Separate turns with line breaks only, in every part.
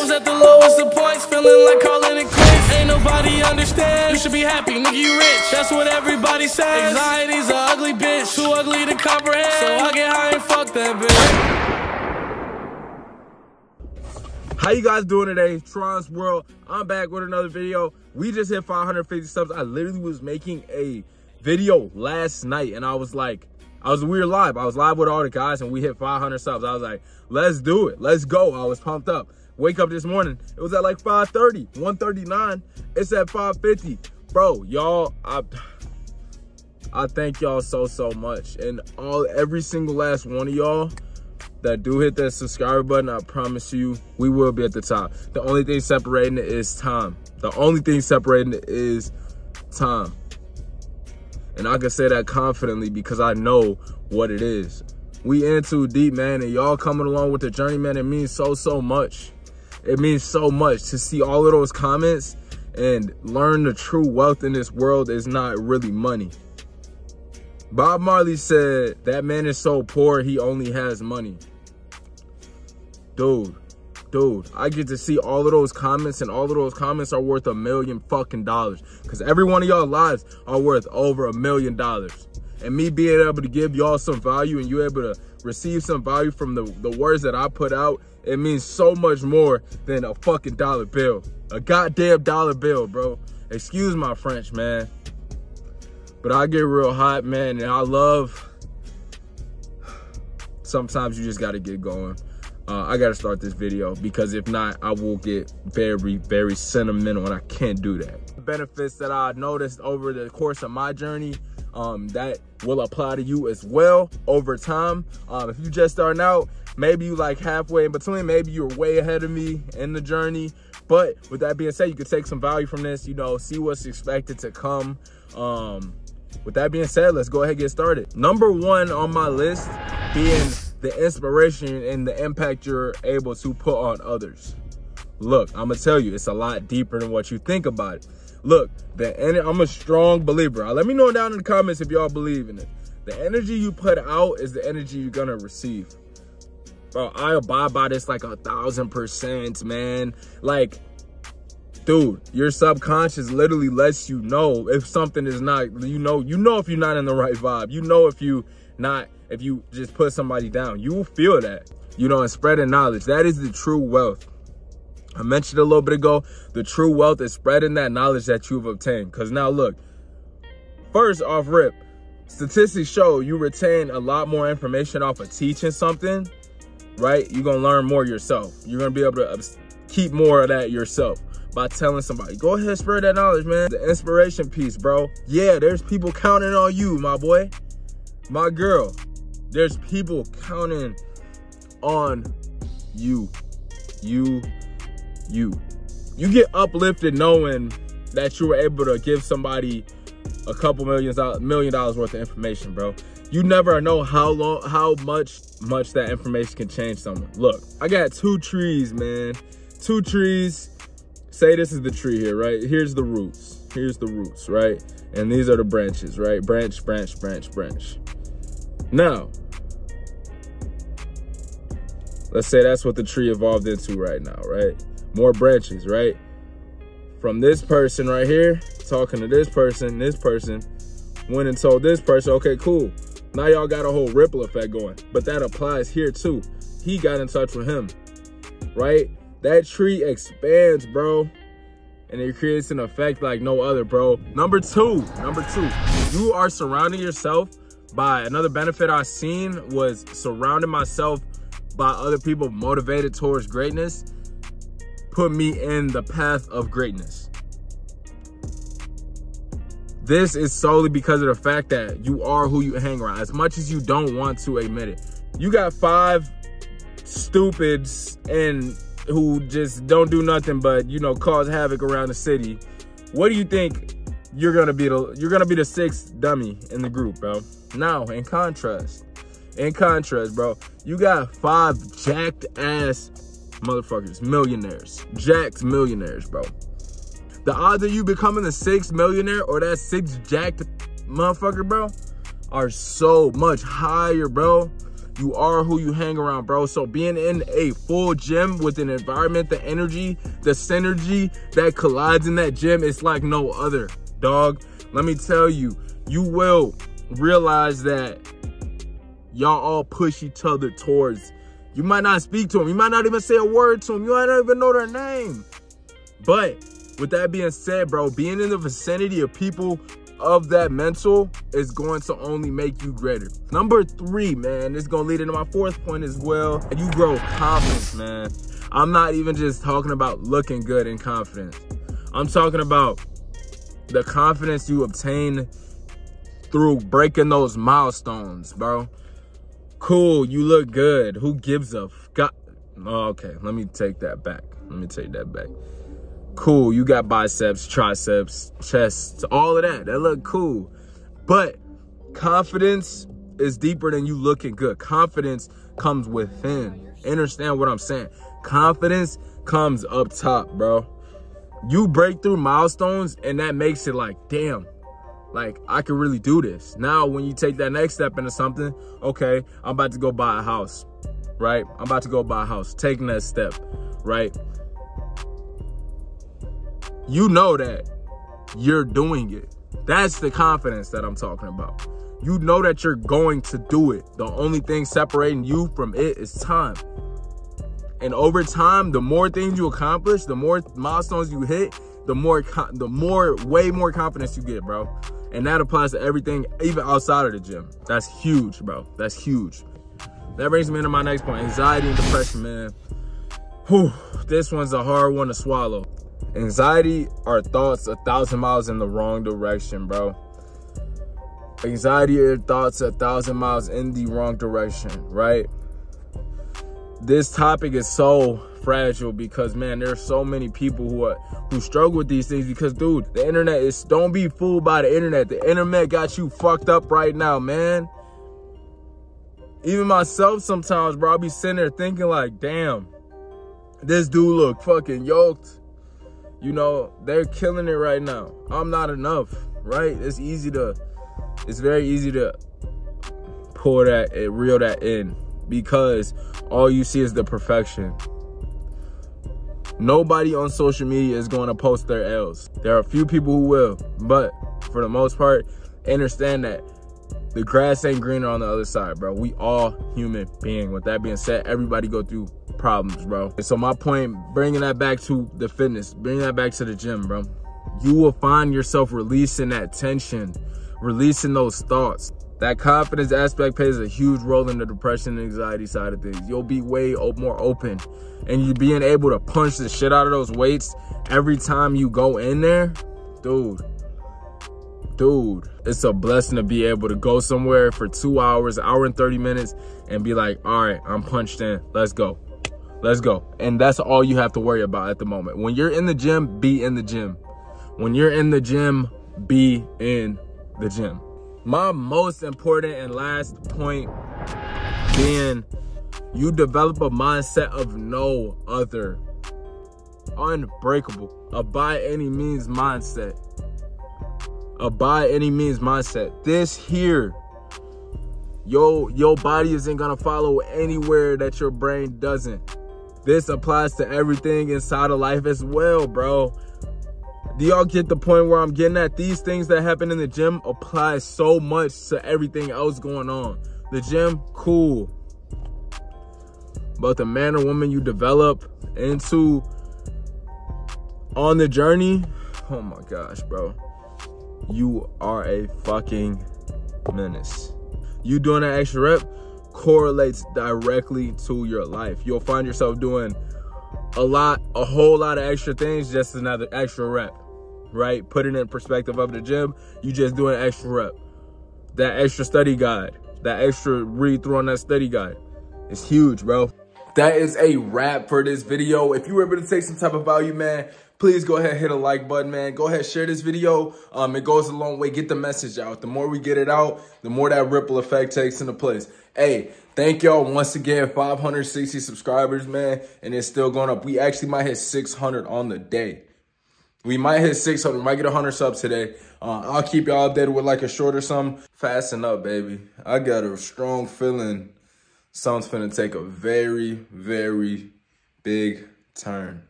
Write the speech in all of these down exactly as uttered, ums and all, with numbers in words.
was at the lowest of points, feeling like calling it quits. Ain't nobody understand. You should be happy, nigga, you rich. That's what everybody says. Anxiety's a ugly bitch, too ugly to comprehend. So I get high and fuck that bitch.
How you guys doing today? Tron's World. I'm back with another video. We just hit five hundred fifty subs. I literally was making a video last night and I was like, I was we were live. I was live with all the guys and we hit five hundred subs. I was like, let's do it. Let's go. I was pumped up. Wake up this morning. It was at like five thirty, one thirty-nine. It's at five fifty. Bro, y'all, I I thank y'all so, so much. And all every single last one of y'all that do hit that subscribe button, I promise you, we will be at the top. The only thing separating it is time. The only thing separating it is time. And I can say that confidently because I know what it is. We in too deep, man, and y'all coming along with the journey, man. It means so, so much. It means so much to see all of those comments and learn the true wealth in this world is not really money. Bob Marley said, that man is so poor, he only has money. Dude, dude, I get to see all of those comments and all of those comments are worth a million fucking dollars. Because every one of y'all lives are worth over a million dollars. And me being able to give y'all some value and you able to receive some value from the, the words that I put out, it means so much more than a fucking dollar bill. A goddamn dollar bill, bro. Excuse my French, man. But I get real hot, man, and I love, sometimes you just gotta get going. Uh, I gotta start this video because if not, I will get very, very sentimental and I can't do that. The benefits that I noticed over the course of my journey, um, that will apply to you as well over time. Um, if you just starting out, maybe you like halfway in between, maybe you're way ahead of me in the journey. But with that being said, you could take some value from this, you know, see what's expected to come. Um, with that being said, let's go ahead and get started. Number one on my list being the inspiration and the impact you're able to put on others. Look, I'm gonna tell you, it's a lot deeper than what you think about it. Look, the I'm a strong believer. Let me know down in the comments if y'all believe in it. The energy you put out is the energy you're gonna receive. Bro, I abide by this like a thousand percent, man. Like, dude, your subconscious literally lets you know if something is not, you know, you know if you're not in the right vibe. You know if you not, if you just put somebody down, you will feel that, you know, and spreading knowledge. That is the true wealth. I mentioned a little bit ago, the true wealth is spreading that knowledge that you've obtained. Because now look, first off rip, statistics show you retain a lot more information off of teaching something, right? You're going to learn more yourself. You're going to be able to keep more of that yourself by telling somebody. Go ahead, spread that knowledge, man. The inspiration piece, bro. Yeah, there's people counting on you, my boy, my girl. There's people counting on you, you, you. You get uplifted knowing that you were able to give somebody a couple millions, million dollars worth of information, bro. You never know how long, how much, much that information can change someone. Look, I got two trees, man. Two trees. Say this is the tree here, right? Here's the roots. Here's the roots, right? And these are the branches, right? Branch, branch, branch, branch. Now, let's say that's what the tree evolved into right now, right? More branches, right? From this person right here, talking to this person, this person, went and told this person, okay, cool. Now y'all got a whole ripple effect going. But that applies here too. He got in touch with him, right? That tree expands, bro. And it creates an effect like no other, bro. Number two, number two, you are surrounding yourself by, another benefit I've seen was surrounding myself by other people motivated towards greatness, put me in the path of greatness. This is solely because of the fact that you are who you hang around, as much as you don't want to admit it. You got five stupids and who just don't do nothing but, you know, cause havoc around the city. What do you think you're gonna be the you're gonna be the sixth dummy in the group, bro? Now, in contrast, in contrast, bro, you got five jacked ass motherfuckers, millionaires, jacked millionaires, bro. The odds of you becoming the sixth millionaire or that sixth jacked motherfucker, bro, are so much higher, bro. You are who you hang around, bro. So being in a full gym with an environment, the energy, the synergy that collides in that gym, it's like no other, dog. Let me tell you, you will realize that y'all all push each other towards. You might not speak to them. You might not even say a word to them. You might not even know their name. But with that being said, bro, being in the vicinity of people of that mental is going to only make you greater. Number three, man, this is going to lead into my fourth point as well. You grow confidence, man. I'm not even just talking about looking good and confidence. I'm talking about the confidence you obtain through breaking those milestones, bro. Cool, you look good. Who gives a f- oh, okay, let me take that back. Let me take that back. Cool, you got biceps, triceps, chests, all of that. That look cool. But confidence is deeper than you looking good. Confidence comes within. Understand what I'm saying? Confidence comes up top, bro. You break through milestones and that makes it like, damn, like I can really do this. Now, when you take that next step into something, okay, I'm about to go buy a house, right? I'm about to go buy a house, taking that step, right? You know that you're doing it. That's the confidence that I'm talking about. You know that you're going to do it. The only thing separating you from it is time. And over time, the more things you accomplish, the more milestones you hit, the more, the more, way more confidence you get, bro. And that applies to everything, even outside of the gym. That's huge, bro. That's huge. That brings me into my next point. Anxiety and depression, man. Whew, this one's a hard one to swallow. Anxiety are thoughts a thousand miles in the wrong direction, bro. Anxiety are thoughts a thousand miles in the wrong direction, right? This topic is so fragile because, man, there's so many people who are who struggle with these things because, dude, the internet is, don't be fooled by the internet. The internet got you fucked up right now, man. Even myself sometimes, bro, I'll be sitting there thinking like, damn, this dude look fucking yoked. You know, they're killing it right now. I'm not enough, right? It's easy to, it's very easy to pull that and reel that in because all you see is the perfection. Nobody on social media is going to post their L's. There are a few people who will, but for the most part, understand that the grass ain't greener on the other side, bro. We all human beings. With that being said, everybody go through problems, bro. And so my point, bringing that back to the fitness, bringing that back to the gym, bro. You will find yourself releasing that tension, releasing those thoughts. That confidence aspect plays a huge role in the depression and anxiety side of things. You'll be way more open. And you being able to punch the shit out of those weights every time you go in there, dude. Dude, it's a blessing to be able to go somewhere for two hours, an hour and thirty minutes, and be like, all right, I'm punched in. Let's go. Let's go. And that's all you have to worry about at the moment. When you're in the gym, be in the gym. When you're in the gym, be in the gym. My most important and last point being, you develop a mindset of no other. Unbreakable. A by any means mindset. A by any means mindset. This here, yo, your body isn't gonna follow anywhere that your brain doesn't. This applies to everything inside of life as well, bro. Do y'all get the point where I'm getting at? These things that happen in the gym apply so much to everything else going on. The gym, cool. But the man or woman you develop into on the journey, oh my gosh, bro. You are a fucking menace. You doing that extra rep correlates directly to your life. You'll find yourself doing a lot, a whole lot of extra things, just another extra rep, right? Put it in perspective of the gym, you just doing an extra rep. That extra study guide, that extra read through on that study guide is huge, bro. That is a wrap for this video. If you were able to take some type of value, man, please go ahead and hit a like button, man. Go ahead, share this video. Um, it goes a long way. Get the message out. The more we get it out, the more that ripple effect takes into place. Hey, thank y'all once again. five hundred sixty subscribers, man, and it's still going up. We actually might hit six hundred on the day. We might hit six hundred. We might get one hundred subs today. Uh, I'll keep y'all updated with like a short or something. Fasten up, baby. I got a strong feeling something's finna take a very, very big turn.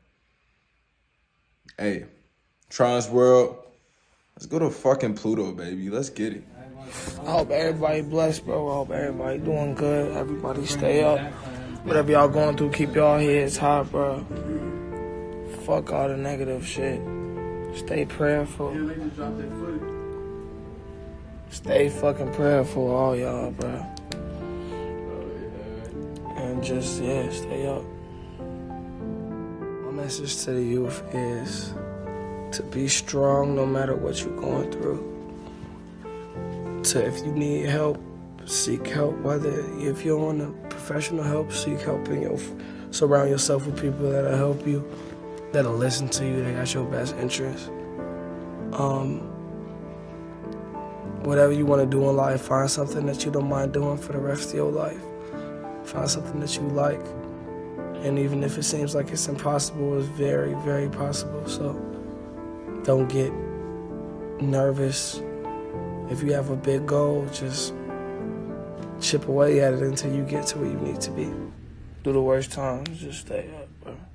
Hey, Tron's World, let's go to fucking Pluto, baby. Let's get it.
I hope everybody blessed, bro. I hope everybody doing good. Everybody stay up. Whatever y'all going through, keep y'all heads high, bro. Fuck all the negative shit. Stay prayerful. Stay fucking prayerful, all y'all, bro. And just, yeah, stay up. My message to the youth is to be strong no matter what you're going through. To, if you need help, seek help. Whether if you want a professional help, seek help in your, surround yourself with people that'll help you, that'll listen to you, that got your best interest. Um, whatever you want to do in life, find something that you don't mind doing for the rest of your life. Find something that you like. And even if it seems like it's impossible, it's very, very possible. So don't get nervous. If you have a big goal, just chip away at it until you get to where you need to be. Through the worst times, just stay up, bro.